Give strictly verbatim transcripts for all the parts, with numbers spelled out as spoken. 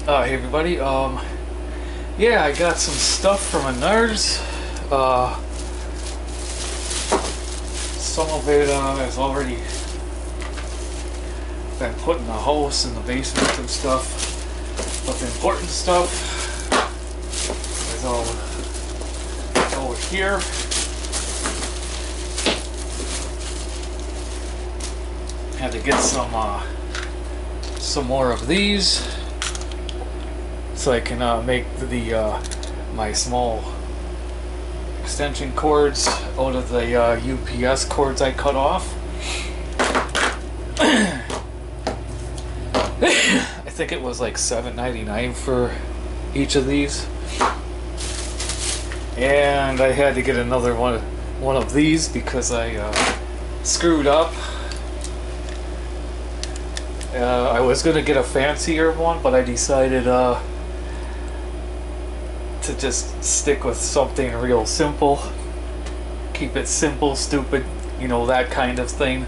Uh, hey everybody, um, yeah, I got some stuff from menards. Uh, some of it uh, has already been put in the house, in the basement and stuff. But the important stuff is all over here. Had to get some, uh, some more of these, so I can uh, make the uh, my small extension cords out of the uh, U P S cords I cut off. I think it was like seven ninety-nine for each of these, and I had to get another one one of these because I uh, screwed up. Uh, I was gonna get a fancier one, but I decided uh, to just stick with something real simple. Keep it simple, stupid, you know, that kind of thing.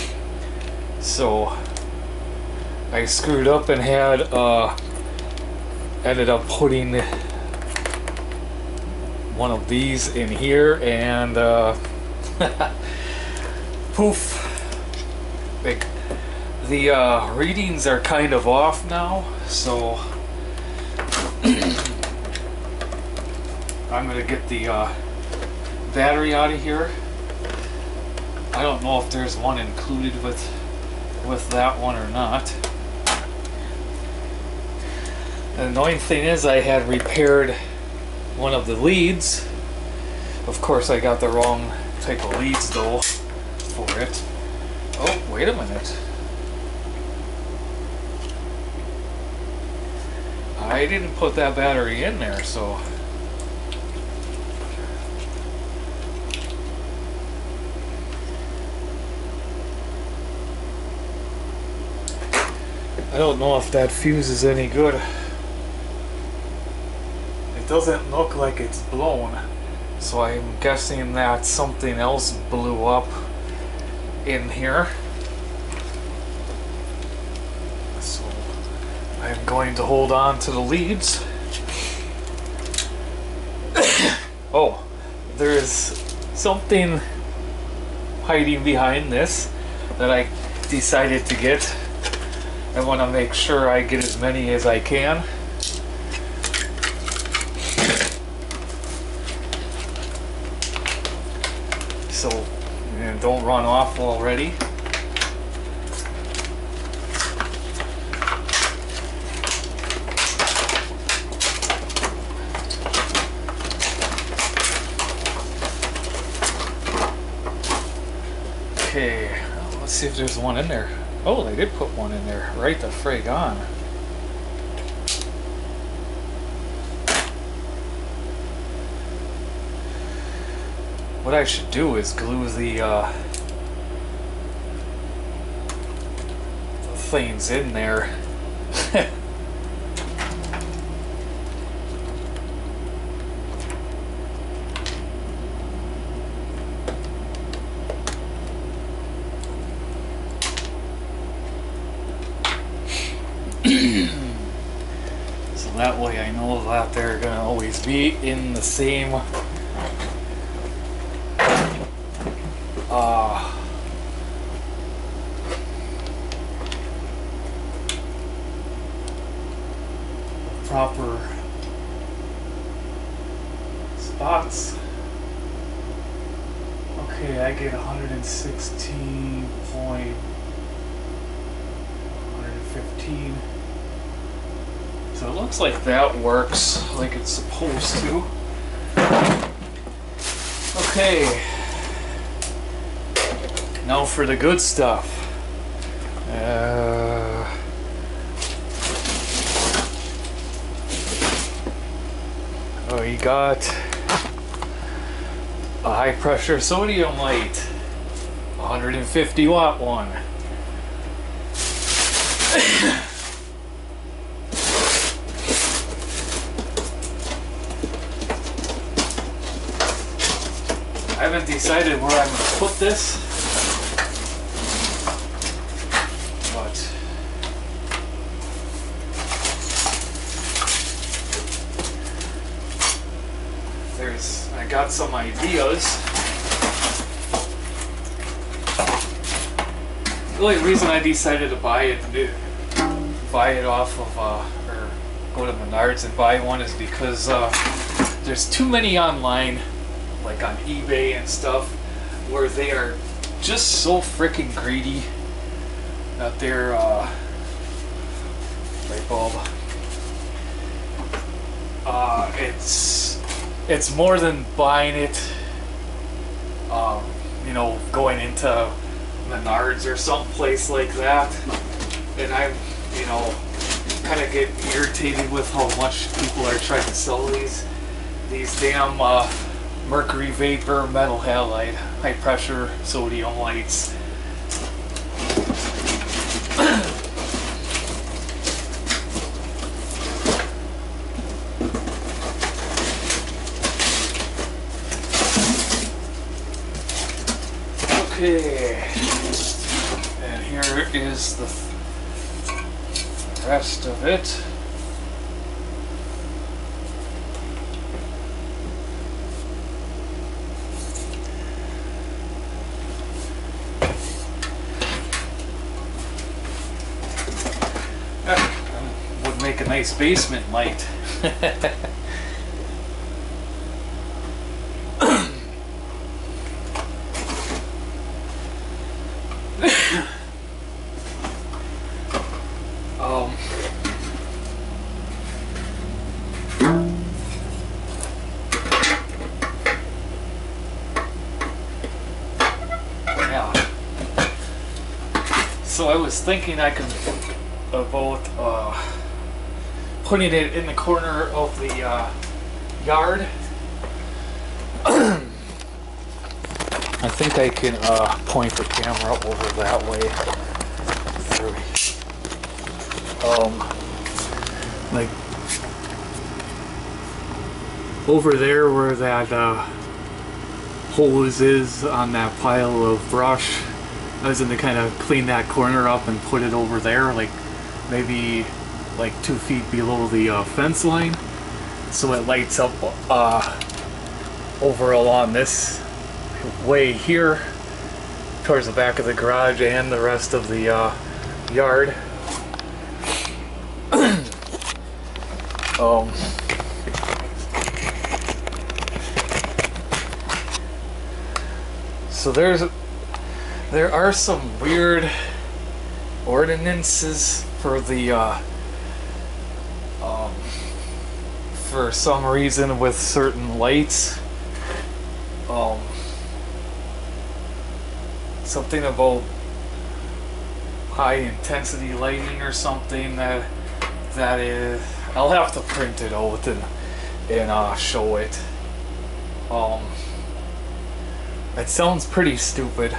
So I screwed up and had uh, ended up putting one of these in here, and uh, poof. Big. The uh, readings are kind of off now, so I'm gonna get the uh, battery out of here. I don't know if there's one included with with that one or not. The annoying thing is I had repaired one of the leads. Of course I got the wrong type of leads though for it. Oh, wait a minute. I didn't put that battery in there, so I don't know if that fuse is any good. It doesn't look like it's blown, so I'm guessing that something else blew up in here. So I'm going to hold on to the leads. Oh, there's something hiding behind this that I decided to get. I want to make sure I get as many as I can. So, and don't run off already. Okay, let's see if there's one in there. Oh, they did put one in there. Right the frig on. What I should do is glue the, uh, the things in there. So that way I know that they're gonna always be in the same uh, proper spots. Okay, I get one hundred sixteen point one hundred fifteen. So it looks like that works like it's supposed to. Okay, now for the good stuff. Uh, oh, you got a high pressure sodium light, one hundred fifty watt one. I haven't decided where I'm going to put this, but I got some ideas. The only reason I decided to buy it, buy it off of, uh, or go to Menards and buy one is because uh, there's too many online, like on eBay and stuff, where they are just so freaking greedy that they're, uh, light bulb. Uh, it's it's more than buying it, um, you know, going into Menards or some place like that, and I'm, you know, kind of get irritated with how much people are trying to sell these these damn uh, mercury vapor metal halide high pressure sodium lights. Okay, and here is the rest of it. That would make a nice basement light. um, yeah. So I was thinking I could about uh, putting it in the corner of the uh, yard. I think I can uh, point the camera over that way. Um, like over there where that uh, hose is on that pile of brush, I was going to kind of clean that corner up and put it over there, like maybe like two feet below the uh, fence line, so it lights up uh, over along this way here towards the back of the garage and the rest of the uh, yard. um, so there's there are some weird ordinances for the uh, um, for some reason with certain lights. Um, something about high intensity lighting or something that that is. I'll have to print it out and and uh, show it. Um, it sounds pretty stupid,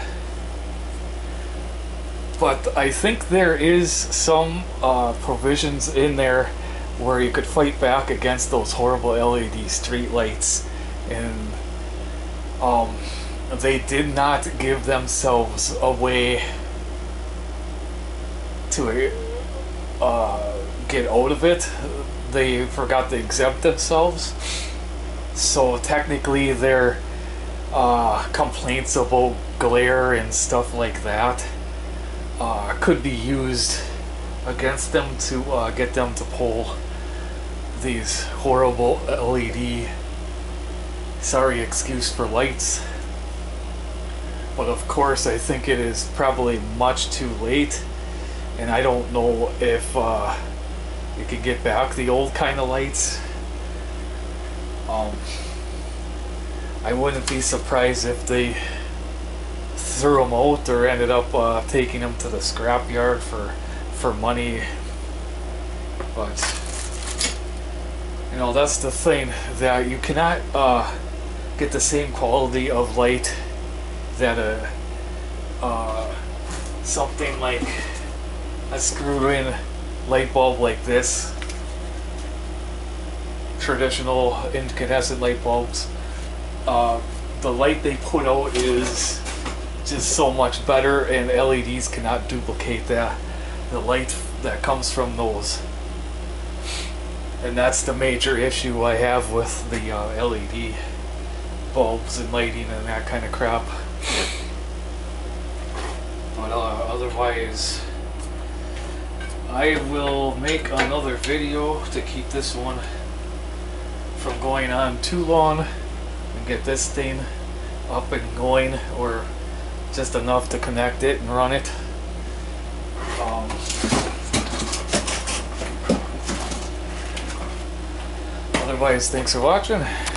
but I think there is some uh, provisions in there where you could fight back against those horrible L E D street lights, and um, they did not give themselves a way to uh, get out of it. They forgot to exempt themselves, so technically their uh, complaints about glare and stuff like that uh, could be used against them to uh, get them to pull these horrible L E D, sorry excuse for lights. But of course I think it is probably much too late, and I don't know if uh, you could get back the old kind of lights. Um, I wouldn't be surprised if they threw them out or ended up uh, taking them to the scrap yard for for money. But you know, that's the thing, that you cannot uh, get the same quality of light that a uh, something like a screw-in light bulb like this, traditional incandescent light bulbs, uh, the light they put out is just so much better, and L E Ds cannot duplicate that, the light that comes from those. And that's the major issue I have with the uh, L E D bulbs and lighting and that kind of crap. But uh, otherwise, I will make another video to keep this one from going on too long and get this thing up and going, or just enough to connect it and run it. Um, otherwise, thanks for watching.